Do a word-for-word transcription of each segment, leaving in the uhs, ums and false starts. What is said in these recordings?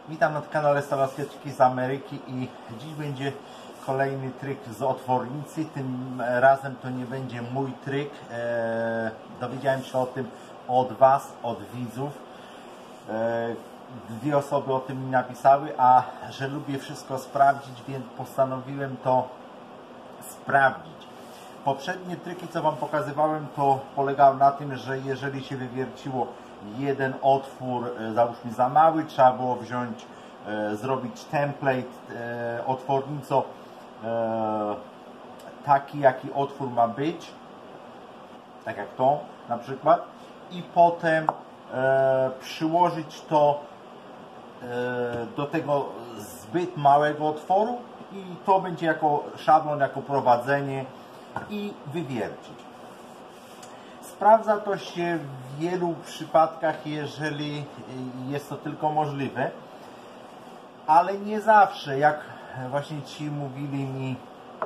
Witam na kanale Staloskeczki z Ameryki i dziś będzie kolejny tryk z otwornicy. Tym razem to nie będzie mój tryk. Eee, dowiedziałem się o tym od Was, od widzów. Eee, dwie osoby o tym mi napisały, a że lubię wszystko sprawdzić, więc postanowiłem to sprawdzić. Poprzednie tryki, co Wam pokazywałem, to polegały na tym, że jeżeli się wywierciło jeden otwór, załóżmy za mały, trzeba było wziąć, e, zrobić template, e, otwornico e, taki, jaki otwór ma być, tak jak to na przykład, i potem e, przyłożyć to e, do tego zbyt małego otworu i to będzie jako szablon, jako prowadzenie i wywiercić. Sprawdza to się w wielu przypadkach, jeżeli jest to tylko możliwe, ale nie zawsze, jak właśnie ci mówili mi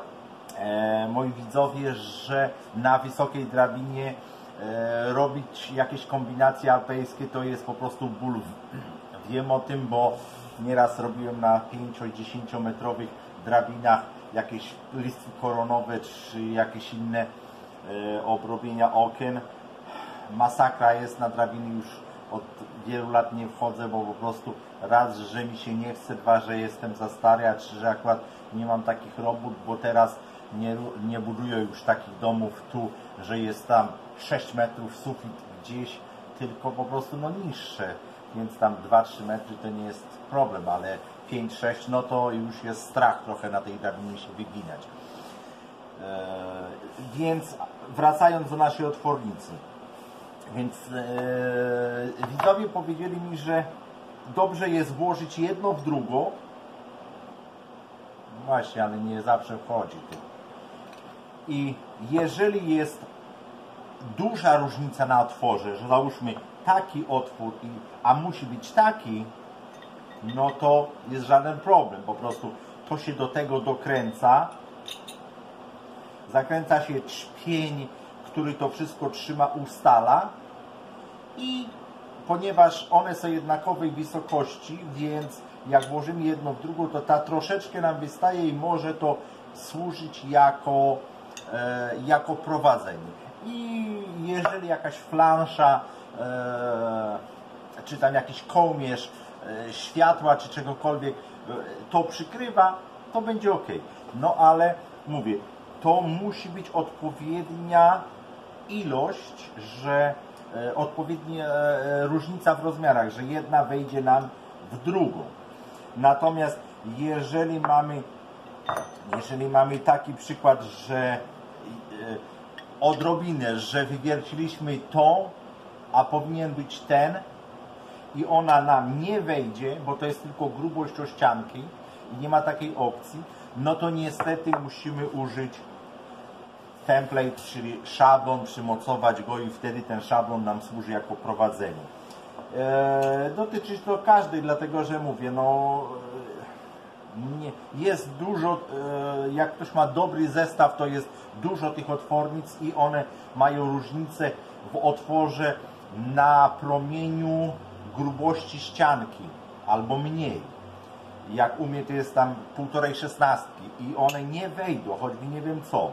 e, moi widzowie, że na wysokiej drabinie e, robić jakieś kombinacje alpejskie to jest po prostu ból. Wiem o tym, bo nieraz robiłem na pięcio-dziesięciometrowych drabinach jakieś listwy koronowe czy jakieś inne e, obrobienia okien. Masakra jest na drabiny, już od wielu lat nie wchodzę, bo po prostu raz, że mi się nie chce, dwa, że jestem za stary, a trzy, że akurat nie mam takich robót, bo teraz nie, nie buduję już takich domów tu, że jest tam sześć metrów sufit gdzieś, tylko po prostu no niższe, więc tam dwa trzy metry to nie jest problem, ale pięć sześć no to już jest strach trochę na tej drabinie się wyginać. Eee, więc wracając do naszej otwornicy. Więc e, widzowie powiedzieli mi, że dobrze jest włożyć jedno w drugo. Właśnie, ale nie zawsze wchodzi tu. I jeżeli jest duża różnica na otworze, że załóżmy taki otwór, a musi być taki, no to jest żaden problem. Po prostu to się do tego dokręca. Zakręca się trzpień, który to wszystko trzyma, ustala. I ponieważ one są jednakowej wysokości, więc jak włożymy jedno w drugą, to ta troszeczkę nam wystaje i może to służyć jako, e, jako prowadzenie. I jeżeli jakaś flansza, e, czy tam jakiś kołmierz e, światła, czy czegokolwiek e, to przykrywa, to będzie ok. No ale mówię, to musi być odpowiednia ilość, że e, odpowiednia e, różnica w rozmiarach, że jedna wejdzie nam w drugą. Natomiast jeżeli mamy jeżeli mamy taki przykład, że e, odrobinę, że wywierciliśmy to, a powinien być ten i ona nam nie wejdzie, bo to jest tylko grubość ościanki i nie ma takiej opcji, no to niestety musimy użyć template, czyli szablon, przymocować go i wtedy ten szablon nam służy jako prowadzenie. Eee, dotyczy to każdej, dlatego że mówię, no nie, jest dużo, e, jak ktoś ma dobry zestaw, to jest dużo tych otwornic i one mają różnicę w otworze na promieniu grubości ścianki albo mniej. Jak u mnie to jest tam półtorej szesnastki i one nie wejdą, choćby nie wiem co.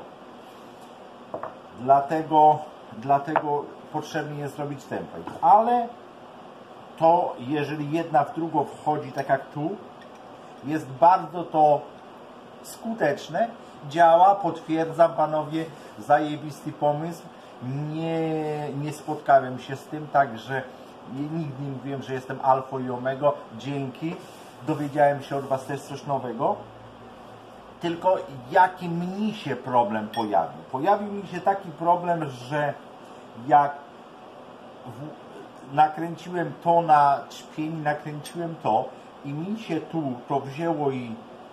Dlatego, dlatego potrzebny jest zrobić template. Ale to, jeżeli jedna w drugą wchodzi, tak jak tu, jest bardzo to skuteczne, działa, potwierdzam, panowie, zajebisty pomysł. Nie, nie spotkałem się z tym, także nigdy nie mówiłem, że jestem alfą i omega. Dzięki, dowiedziałem się od Was też coś nowego. Tylko jaki mi się problem pojawił? Pojawił mi się taki problem, że jak w, nakręciłem to na trzpień, nakręciłem to i mi się tu to wzięło i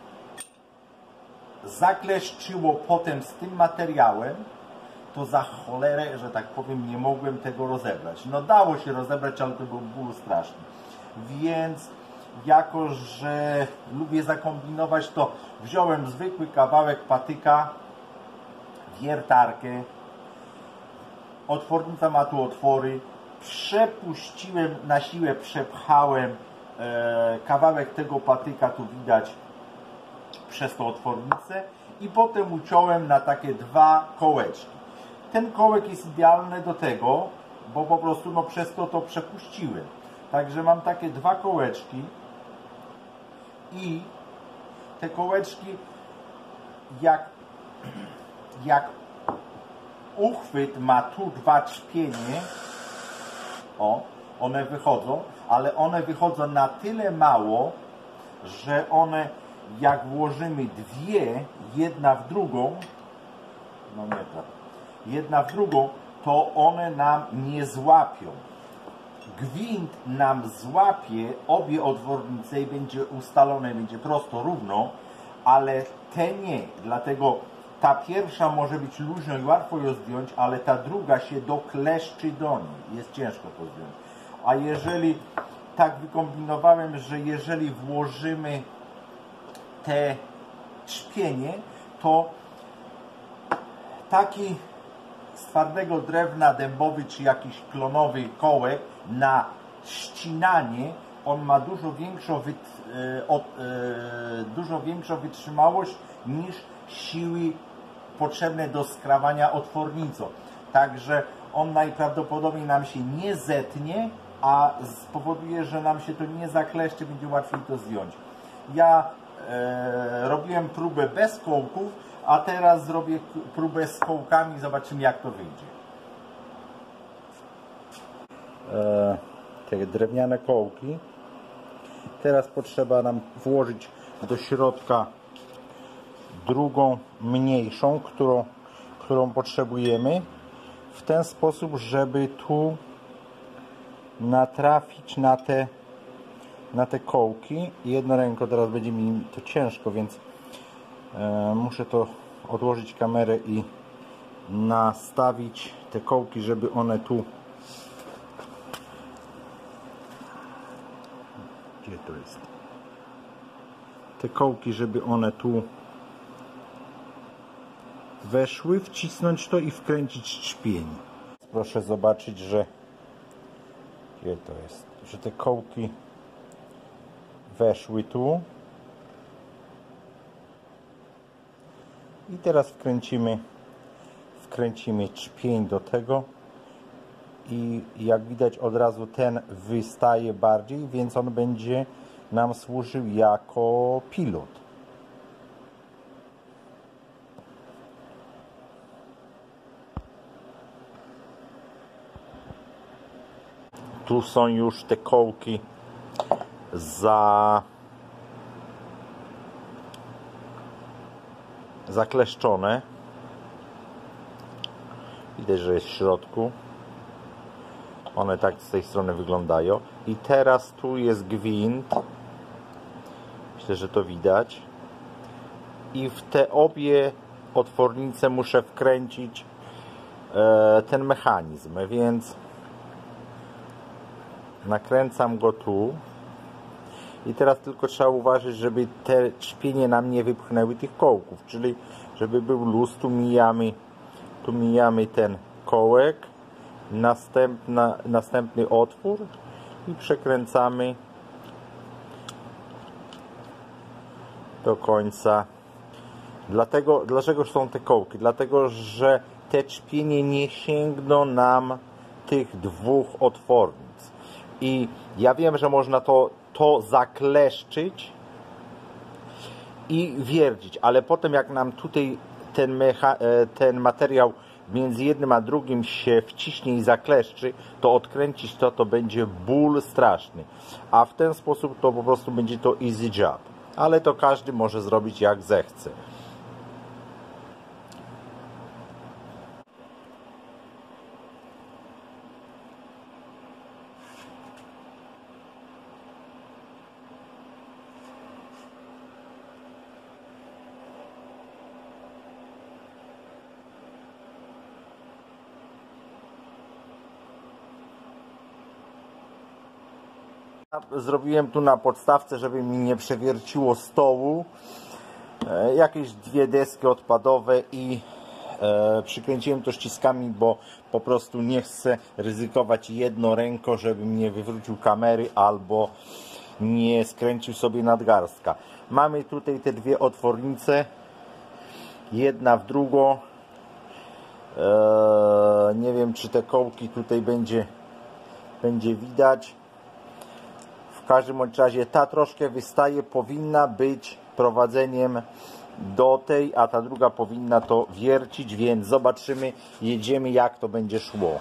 zakleszczyło potem z tym materiałem, to za cholerę, że tak powiem, nie mogłem tego rozebrać. No dało się rozebrać, ale to był ból straszny. Więc jako że lubię zakombinować, to wziąłem zwykły kawałek patyka, wiertarkę, otwornica ma tu otwory, przepuściłem, na siłę przepchałem e, kawałek tego patyka tu widać przez tą otwornicę i potem uciąłem na takie dwa kołeczki. Ten kołek jest idealny do tego, bo po prostu no, przez to to przepuściłem. Także mam takie dwa kołeczki i te kołeczki jak, jak uchwyt ma tu dwa trzpienie, o, one wychodzą, ale one wychodzą na tyle mało, że one jak włożymy dwie, jedna w drugą, no nie tak, jedna w drugą, to one nam nie złapią. Gwint nam złapie obie otwornice i będzie ustalone, będzie prosto, równo, ale te nie. Dlatego ta pierwsza może być luźno i łatwo ją zdjąć, ale ta druga się dokleszczy do niej. Jest ciężko to zdjąć. A jeżeli tak wykombinowałem, że jeżeli włożymy te trzpienie, to taki z twardego drewna dębowy czy jakiś klonowy kołek na ścinanie, on ma dużo większą, wyt, e, od, e, dużo większą wytrzymałość niż siły potrzebne do skrawania otwornicą. Także on najprawdopodobniej nam się nie zetnie, a spowoduje, że nam się to nie zakleszczy, będzie łatwiej to zdjąć. Ja e, robiłem próbę bez kołków, a teraz zrobię próbę z kołkami, zobaczymy jak to wyjdzie. E, te drewniane kołki. Teraz potrzeba nam włożyć do środka drugą mniejszą, którą, którą potrzebujemy, w ten sposób, żeby tu natrafić na te, na te kołki. Jedną ręką teraz będzie mi to ciężko, więc e, muszę to odłożyć kamerę i nastawić te kołki, żeby one tu, gdzie to jest, te kołki, żeby one tu weszły, wcisnąć to i wkręcić trzpień. Proszę zobaczyć, że gdzie to jest, że te kołki weszły tu i teraz wkręcimy wkręcimy trzpień do tego i jak widać od razu ten wystaje bardziej, więc on będzie nam służył jako pilot. Tu są już te kołki za zakleszczone. Widać, że jest w środku. One tak z tej strony wyglądają. I teraz tu jest gwint. Myślę, że to widać. I w te obie otwornice muszę wkręcić e, ten mechanizm, więc nakręcam go tu i teraz tylko trzeba uważać, żeby te trzpienie nam nie wypchnęły tych kołków, czyli żeby był luz. Tu mijamy, tu mijamy ten kołek, następna, następny otwór i przekręcamy do końca. Dlatego, dlaczego są te kołki? Dlatego, że te trzpienie nie sięgną nam tych dwóch otwornic. I ja wiem, że można to, to zakleszczyć i wiercić, ale potem jak nam tutaj ten, mecha, ten materiał między jednym a drugim się wciśnie i zakleszczy, to odkręcić to, to będzie ból straszny. A w ten sposób to po prostu będzie to easy job. Ale to każdy może zrobić jak zechce. Zrobiłem tu na podstawce, żeby mi nie przewierciło stołu, e, jakieś dwie deski odpadowe i e, przykręciłem to ściskami, bo po prostu nie chcę ryzykować jedną ręką, żeby mnie wywrócił kamery albo nie skręcił sobie nadgarstka. Mamy tutaj te dwie otwornice, jedna w drugą. Eee, nie wiem, czy te kołki tutaj będzie, będzie widać. W każdym bądź razie ta troszkę wystaje, powinna być prowadzeniem do tej, a ta druga powinna to wiercić, więc zobaczymy, jedziemy, jak to będzie szło.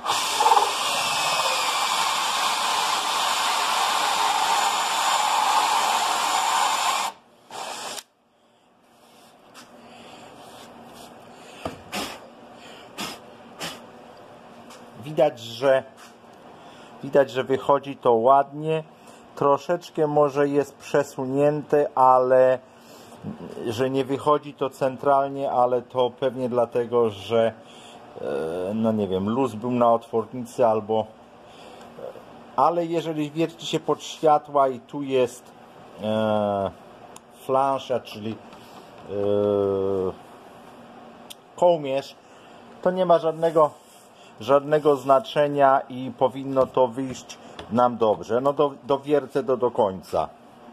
Widać, że widać, że wychodzi to ładnie. Troszeczkę może jest przesunięte, ale że nie wychodzi to centralnie, ale to pewnie dlatego, że no nie wiem, luz był na otwornicy albo, ale jeżeli wierci się pod światła i tu jest e, flansza, czyli e, kołmierz, to nie ma żadnego żadnego znaczenia i powinno to wyjść nam dobrze. No do, dowiercę to do końca.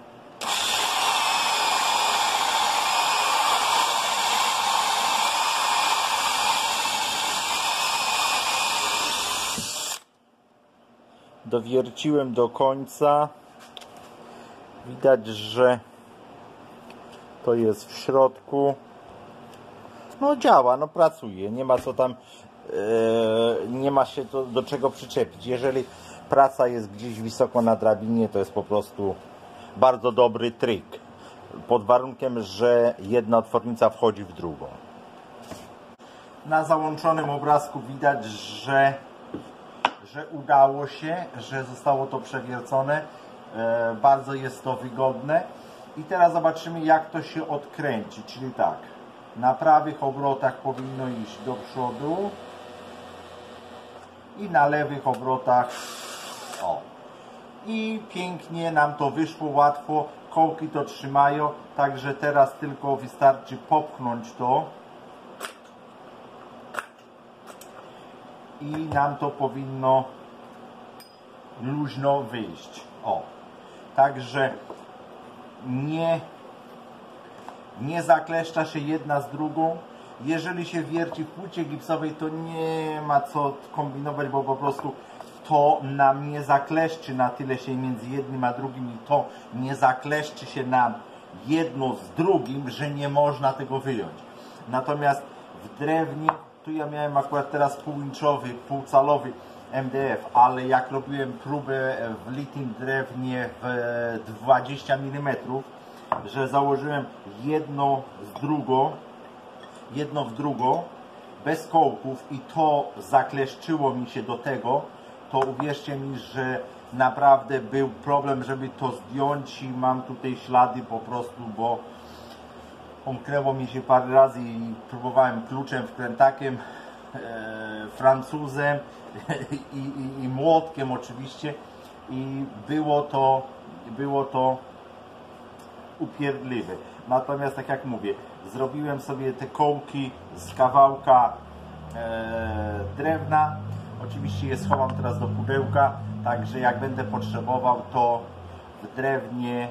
Dowierciłem do końca. Widać, że to jest w środku. No działa, no pracuje. Nie ma co tam nie ma się to do czego przyczepić. Jeżeli praca jest gdzieś wysoko na drabinie, to jest po prostu bardzo dobry trik. Pod warunkiem, że jedna otwornica wchodzi w drugą. Na załączonym obrazku widać, że, że udało się, że zostało to przewiercone. E, bardzo jest to wygodne. I teraz zobaczymy, jak to się odkręci. Czyli tak, na prawych obrotach powinno iść do przodu. I na lewych obrotach o. I pięknie nam to wyszło, łatwo, kołki to trzymają, także teraz tylko wystarczy popchnąć to i nam to powinno luźno wyjść. O. Także nie, nie zakleszcza się jedna z drugą. Jeżeli się wierci w płycie gipsowej, to nie ma co kombinować, bo po prostu to nam nie zakleszczy na tyle się między jednym a drugim i to nie zakleszczy się nam jedno z drugim, że nie można tego wyjąć. Natomiast w drewnie, tu ja miałem akurat teraz półinczowy, półcalowy M D F, ale jak robiłem próbę w litym drewnie w dwadzieścia milimetrów, że założyłem jedno z drugą, jedno w drugą, bez kołków i to zakleszczyło mi się do tego, to uwierzcie mi, że naprawdę był problem, żeby to zdjąć i mam tutaj ślady po prostu, bo omknęło mi się parę razy i próbowałem kluczem, wkrętakiem, e, francuzem i, i, i młotkiem oczywiście i było to, było to upierdliwe. Natomiast tak jak mówię, zrobiłem sobie te kołki z kawałka e, drewna. Oczywiście je schowam teraz do pudełka, także jak będę potrzebował, to w drewnie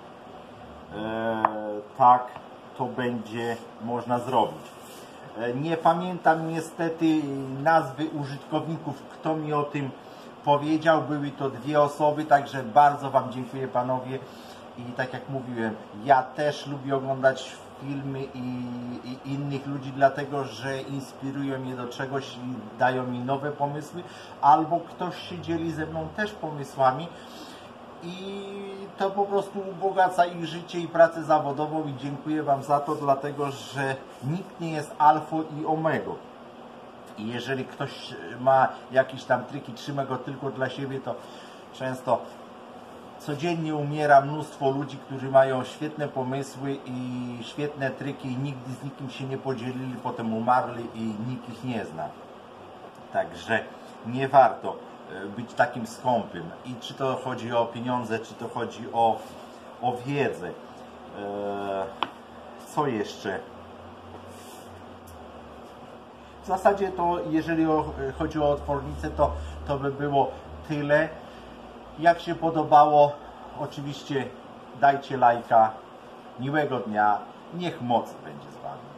e, tak to będzie można zrobić. E, nie pamiętam niestety nazwy użytkowników, kto mi o tym powiedział. Były to dwie osoby, także bardzo Wam dziękuję, panowie. I tak jak mówiłem, ja też lubię oglądać filmy i, i innych ludzi, dlatego że inspirują mnie do czegoś i dają mi nowe pomysły, albo ktoś się dzieli ze mną też pomysłami i to po prostu ubogaca ich życie i pracę zawodową i dziękuję Wam za to, dlatego że nikt nie jest alfą i omegą. I jeżeli ktoś ma jakieś tam triki, trzyma go tylko dla siebie, to często codziennie umiera mnóstwo ludzi, którzy mają świetne pomysły i świetne triki i nigdy z nikim się nie podzielili, potem umarli i nikt ich nie zna. Także nie warto być takim skąpym. I czy to chodzi o pieniądze, czy to chodzi o, o wiedzę. Co jeszcze? W zasadzie to, jeżeli chodzi o otwornicę, to, to by było tyle. Jak się podobało, oczywiście dajcie lajka. Miłego dnia. Niech moc będzie z Wami.